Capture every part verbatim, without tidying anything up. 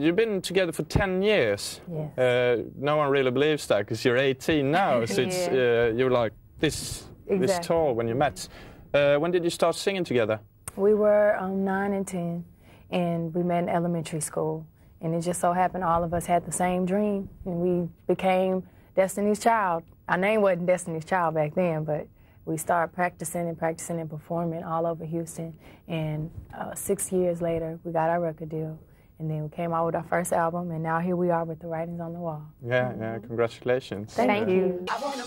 you've been together for ten years. Yes. Uh, no one really believes that because you're eighteen now. So it's, Yeah. uh, you're like this, this Exactly. tall when you met. Uh, when did you start singing together? We were um, nine and ten, and we met in elementary school. And it just so happened all of us had the same dream, and we became Destiny's Child. Our name wasn't Destiny's Child back then, but we started practicing and practicing and performing all over Houston. And uh, six years later, we got our record deal. And then we came out with our first album, and now here we are with The Writings on the Wall. Yeah, yeah, congratulations. Thank uh, you.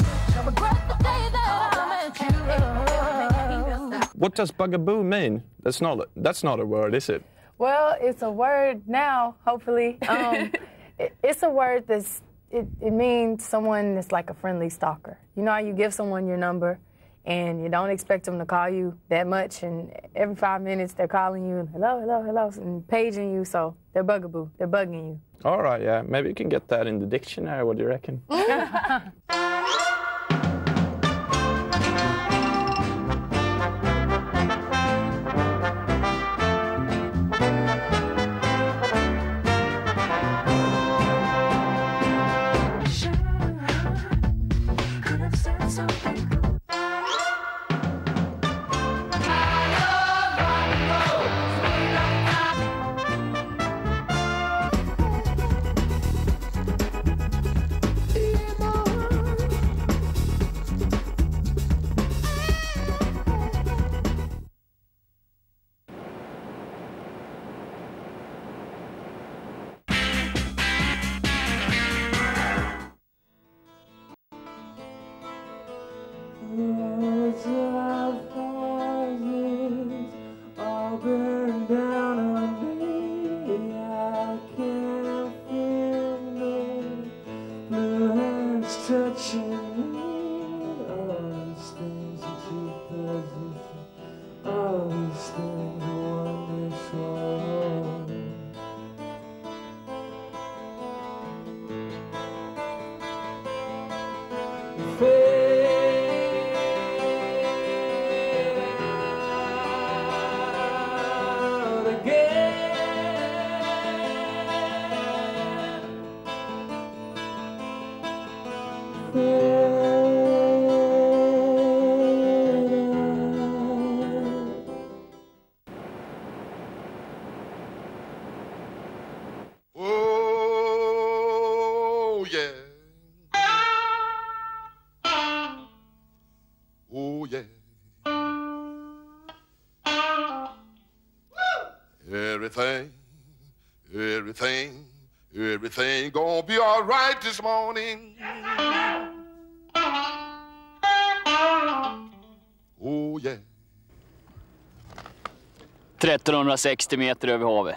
What does bugaboo mean? That's not, that's not a word, is it? Well, it's a word now, hopefully. Um, it, it's a word that's, it, it means someone that's like a friendly stalker. You know how you give someone your number and you don't expect them to call you that much, and every five minutes they're calling you, hello, hello, hello, and paging you, so they're bugaboo, they're bugging you. All right, yeah, maybe you can get that in the dictionary, what do you reckon? Oh, yeah. Oh, yeah. Everything, everything, everything gonna be all right this morning. Oh, yeah. trettonhundrasextio meter över havet.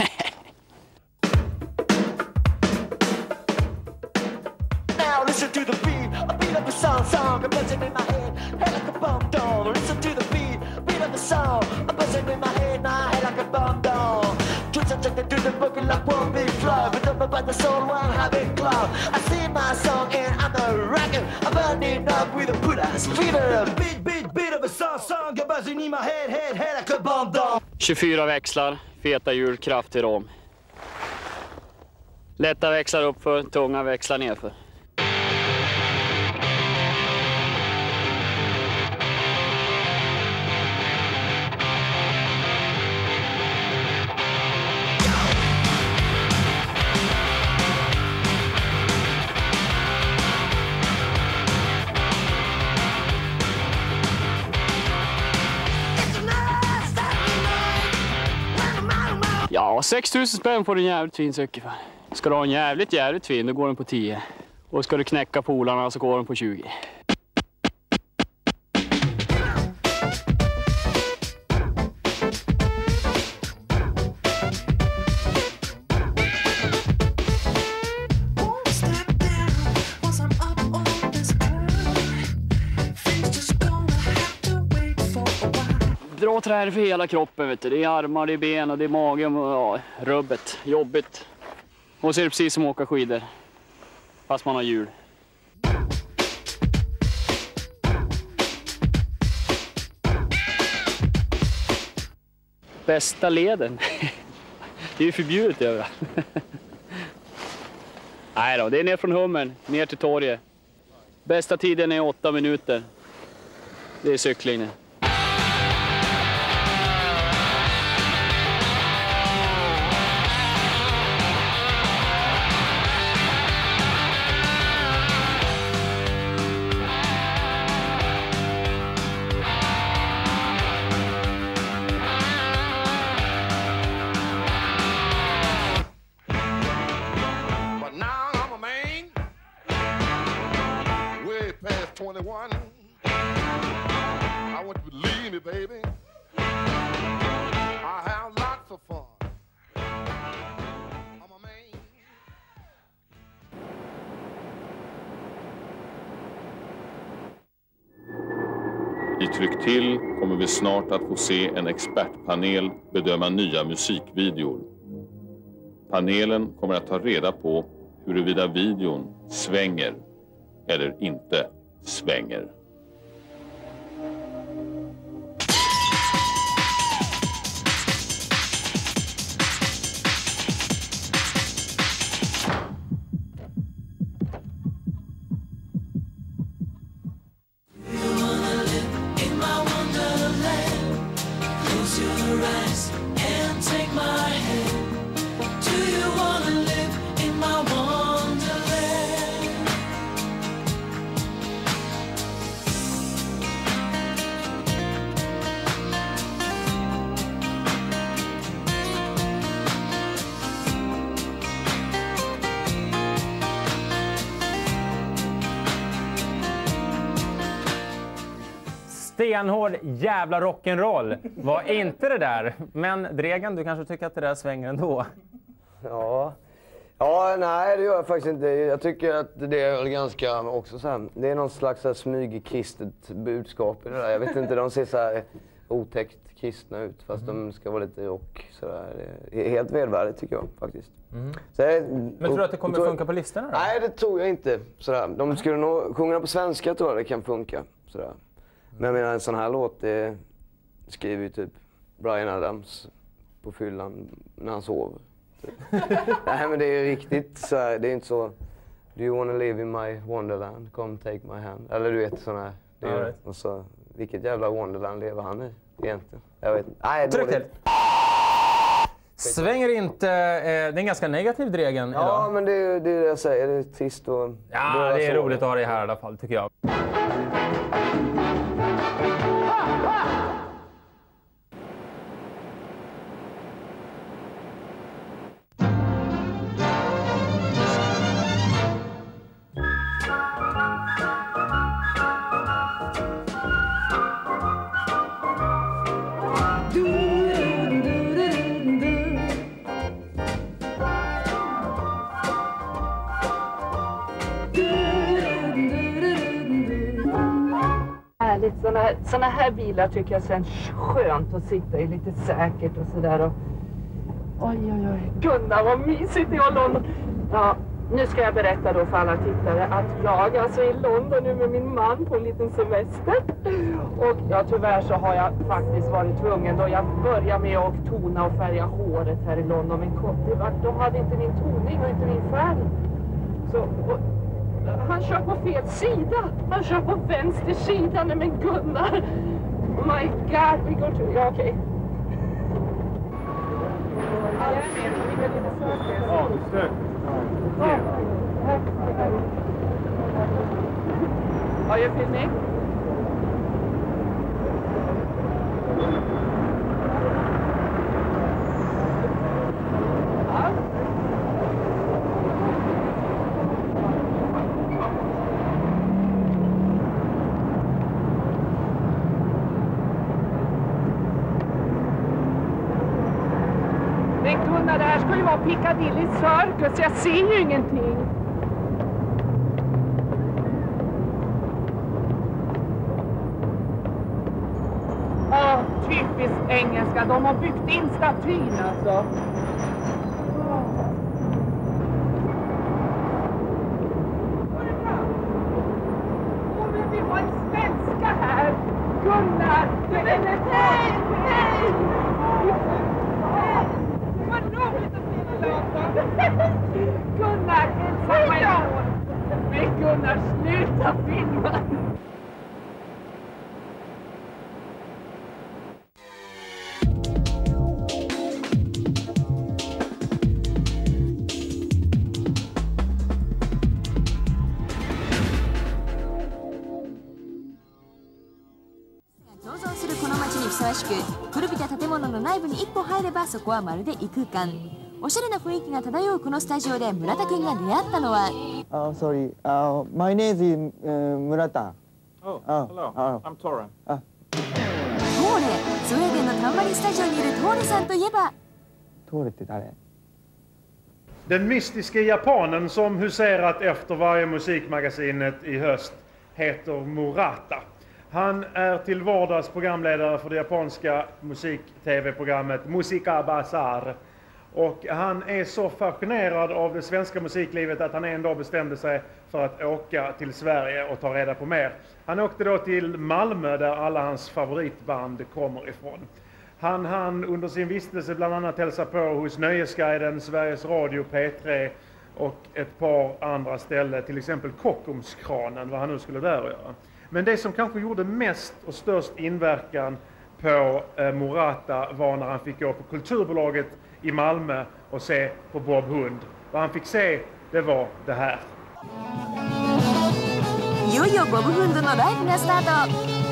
Now listen to the beat, a beat of the song, song, a buzzing in my head, head like a bomb down. Listen to the beat, beat of the song, a buzzing in my head, my head like a bomb down. Twist and check to the boogie like one big flow, but don't about the soul, one habit club. I sing my song and I'm a rocker, I'm burning up with a put-ass fever. Beat, beat, beat of a song, song, a buzzing in my head, head, head like a bomb down. tjugofyra växlar, feta hjul, kraftig rom. Lätta växlar uppför, tunga växlar nerför. Ja, sex tusen spänn får du en jävligt fin cykel för. Ska du ha en jävligt jävligt fin, då går den på tio. Och ska du knäcka polarna så går den på tjugo. Dra trär för hela kroppen, vet du. Det är armar, det är ben och det är magen och ja, rubbet. Jobbigt. Och så är det precis som att åka skidor. Fast man har hjul. Bästa leden. Det är ju förbjudet överallt. Nej då, det är ner från Hummern, ner till torget. Bästa tiden är åtta minuter. Det är cyklingen. twenty-one. I want you to believe me, baby. I have lots of fun. I'm a man. I Tryck till kommer vi snart att få se en expertpanel bedöma nya musikvideor. Panelen kommer att ta reda på huruvida videon svänger eller inte svänger. Stenhård jävla rock'n'roll. Var inte det där. Men Dregen, du kanske tycker att det där svänger ändå? Ja. Ja, nej det gör jag faktiskt inte. Jag tycker att det är ganska också så här. Det är någon slags så här smygkristet budskap i det där. Jag vet inte, de ser så här otäckt kristna ut fast mm. de ska vara lite rock så där. Det är helt välvärdigt tycker jag faktiskt. Mm. Så jag, Men tror du att det kommer tror, funka på listorna då? Nej, det tror jag inte. Så där. De skulle nog sjunga på svenska tror jag det kan funka så där. Men jag menar, en sån här låt det skriver ju typ Bryan Adams på fyllan när han sover. Typ. Nej men det är ju riktigt så här, det är inte så Do you wanna live in my wonderland? Come take my hand. Eller du vet sån här. Det är, right. Och så, vilket jävla wonderland lever han i egentligen? Jag vet inte. Nej, Tryck till. Svänger inte, eh, det är en ganska negativ Dregen ja, idag. Ja men det är det jag säger, det är trist och... Ja, det är så roligt att ha det här i alla fall tycker jag. Såna här, såna här bilar tycker jag känns skönt att sitta i, lite säkert och sådär. Och... Oj, oj, oj. Gunnar, vad mysigt i London. Ja, nu ska jag berätta då för alla tittare att jag alltså är i London nu med min man på en liten semester. Och ja, tyvärr så har jag faktiskt varit tvungen då jag började med att tona och färga håret här i London. Men kort, de hade inte min toning och inte min färg. Så... Och... Han kör på fel sida. Han kör på vänster sida. Nej men Gunnar. Oh my god, we go to... Ja, okej. Okay. Ja, jag är med. Vi kan lite söka. Ja, du sök. Ja. Are you filming? Ja. Det här ska ju vara Piccadilly Circus, jag ser ju ingenting. Ja, typiskt engelska. De har byggt in statyn alltså. Åh, men vi har en svenska här. Gunnar! Nej, nej, nej! Vadå? Gunnar, sluta filma! 古びた建物の内部に一歩入ればそこはまるで異空間。おしゃれな雰囲気が漂うこのスタジオで村田くんが出会ったのは。 Oh, sorry. Uh, my name is uh, Murata. Oh, hello. Uh, I'm Tora. Uh. トーレ、スウェーデンのタンバリンスタジオにいるトーレさんといえば。 トーレって誰? Den mystiska japanen som huserat efter varje musikmagasinet i höst heter Murata. Han är till vardags programledare för det japanska musik-tv-programmet Musica Bazaar. Och han är så fascinerad av det svenska musiklivet att han en dag bestämde sig för att åka till Sverige och ta reda på mer. Han åkte då till Malmö där alla hans favoritband kommer ifrån. Han hann under sin vistelse bland annat hälsa på hos Nöjesguiden, Sveriges Radio, P tre och ett par andra ställen, till exempel Kockumskranen, vad han nu skulle där göra. Men det som kanske gjorde mest och störst inverkan på eh, Murata var när han fick gå på Kulturbolaget i Malmö och se på Bob Hund. Vad han fick se, det var det här. いよいよボブフンドのライブがスタート。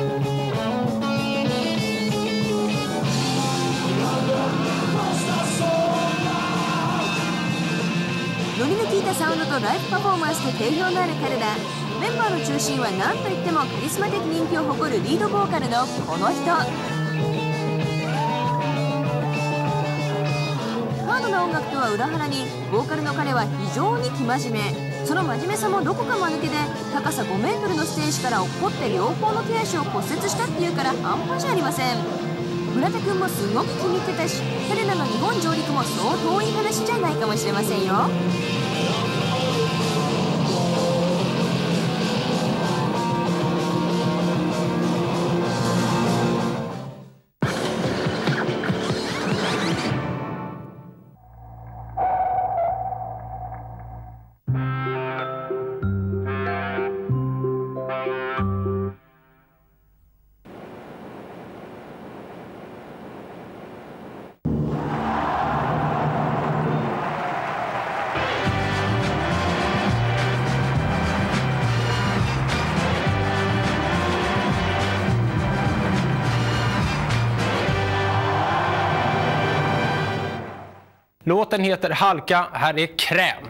ノリの効いたサウンドとライブパフォーマンスで定評のある彼ら。メンバーの中心は何といってもカリスマ的人気を誇るリードボーカルのこの人。ハードな音楽とは裏腹にボーカルの彼は非常に生真面目。その真面目さもどこか間抜けで、高さごメートルのステージから落っこって両方の手足を骨折したっていうから半端じゃありません。村田くんもすごく気に入ってたし、彼らの日本上陸もそう遠い話じゃないかもしれませんよ。 Låten heter Halka, här är Kräm.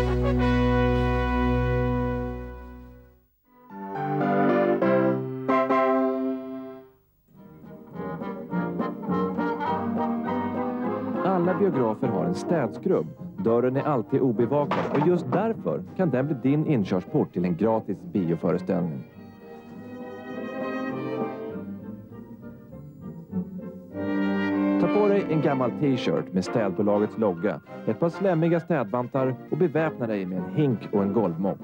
Alla biografer har en städskrubb. Dörren är alltid obevakad och just därför kan den bli din inkörsport till en gratis bioföreställning. Ta på dig en gammal t-shirt med städbolagets logga, ett par slämmiga städvantar och beväpna dig med en hink och en golvmopp.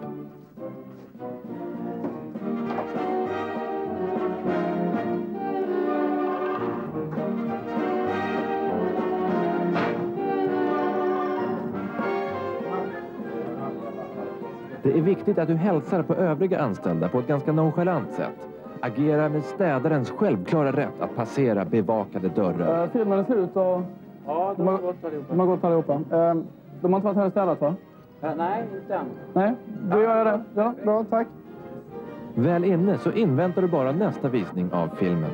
Det är viktigt att du hälsar på övriga anställda på ett ganska nonchalant sätt. Agera med städarens självklara rätt att passera bevakade dörrar. Uh, filmen är slut och... Ja, de har gått allihopa. De har gått allihopa. Uh, de har inte varit här och städat, va? Uh, nej, inte än. Nej, då gör jag det. Ja, bra, tack. Väl inne så inväntar du bara nästa visning av filmen.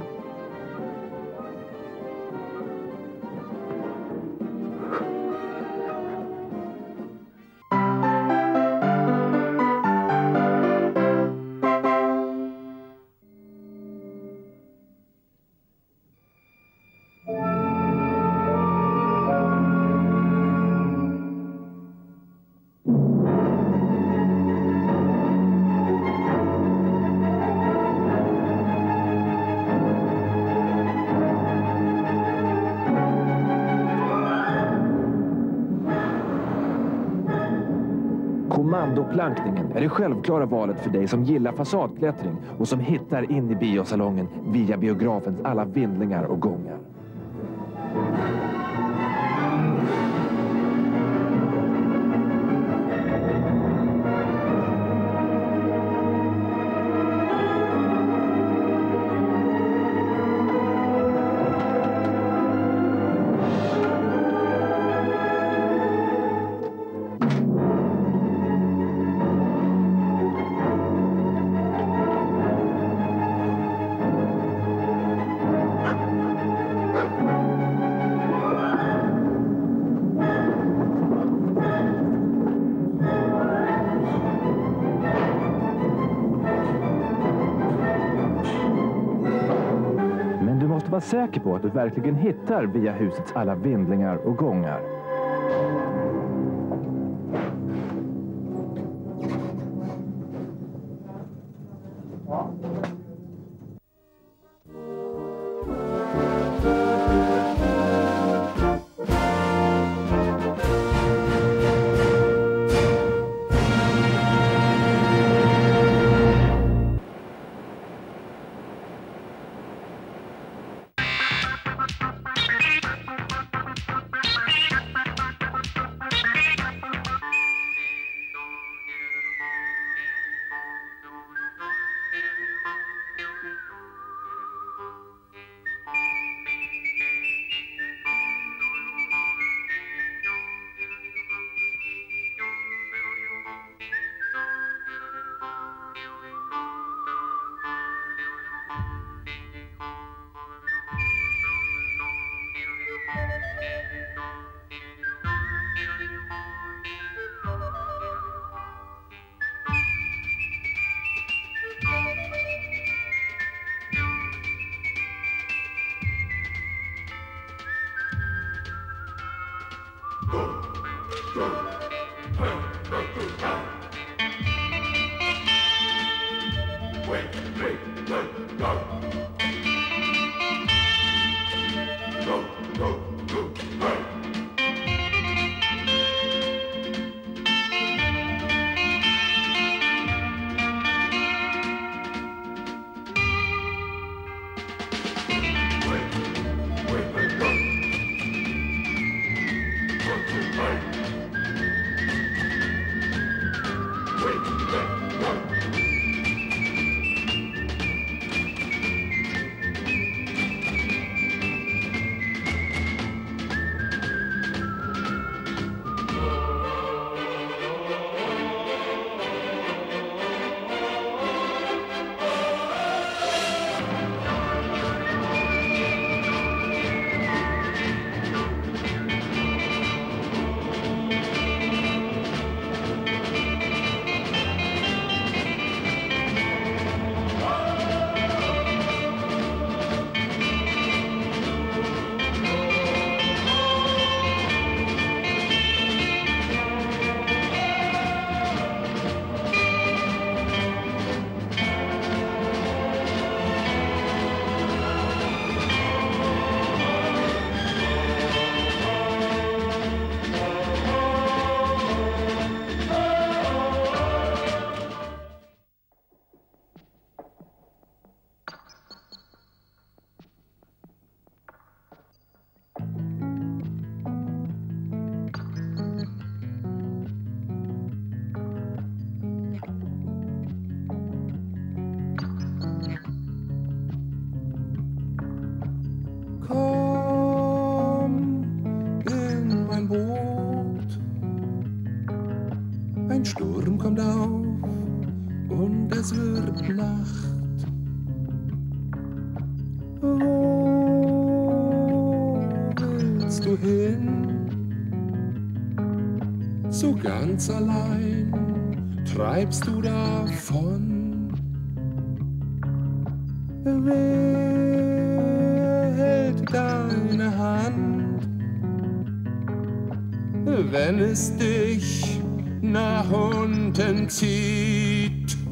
Kommandoplankningen är det självklara valet för dig som gillar fasadklättring och som hittar in i biosalongen via biografens alla vindlingar och gångar. Var säker på att du verkligen hittar via husets alla vindlingar och gångar. Ein Sturm kommt auf und es wird Nacht. Wo willst du hin? So ganz allein treibst du davon. Wer hält deine Hand, wenn es dich nach unten zieht?